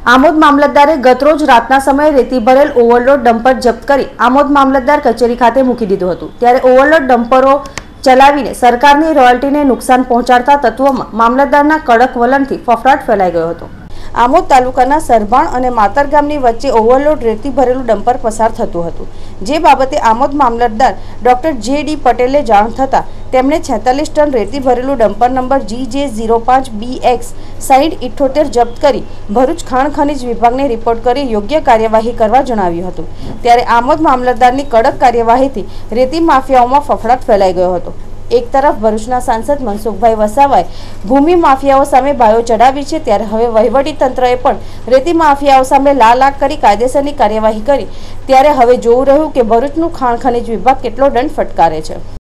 આમોદ મામલતદારે ગતરોજ રાતના સમયે રેતી ભરેલ ઓવરલોડ ડમ્પર જપ્ત કરી આમોદ મામલતદાર કચેરી ખાતે મૂકી દીધું હતું। ત્યારે ઓવરલોડ ડમ્પરો ચલાવીને સરકારની રોયલ્ટીને નુકસાન પહોંચાડતા તત્વોમાં મામલતદારના કડક વલણથી ફફડાટ ફેલાઈ ગયો હતો। આમોદ તાલુકાના સરભાણ અને માતર ગામની વચ્ચે ઓવરલોડ રેતી ભરેલું ડમ્પર પસાર થતું હતું, જે બાબતે આમોદ મામલતદાર ડોક્ટર જે.ડી. પટેલે જાણ થતાં તેમણે 46 ટન રેતી ભરેલું ડમ્પર નંબર GJ05BX 6078 જપ્ત કરી ભરૂચ ખાણ ખનીજ વિભાગને રિપોર્ટ કરી યોગ્ય કાર્યવાહી કરવા જણાવ્યું હતું। ત્યારે આમોદ મામલતદારની કડક કાર્યવાહીથી રેતી માફિયાઓમાં ફફડાટ ફેલાઈ ગયો હતો। એક તરફ ભરૂચના સાંસદ મનસુખભાઈ વસાવાએ ભૂમિ માફિયાઓ સામે બાયો ચડાવી છે, ત્યારે હવે વહીવટી તંત્રએ પણ રેતી માફિયાઓ સામે લાલ આંખ કરી કાયદેસરની કાર્યવાહી કરી। ત્યારે હવે જોવું રહ્યું કે ભરૂચનું ખાણ ખનીજ વિભાગ કેટલો દંડ ફટકારે છે।